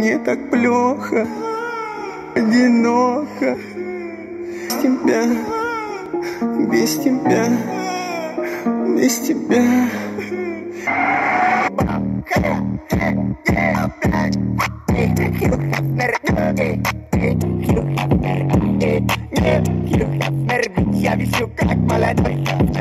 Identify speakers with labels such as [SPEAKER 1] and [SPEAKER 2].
[SPEAKER 1] мне так плохо, одиноко. Без тебя, без тебя.
[SPEAKER 2] Я вижу, как молодой.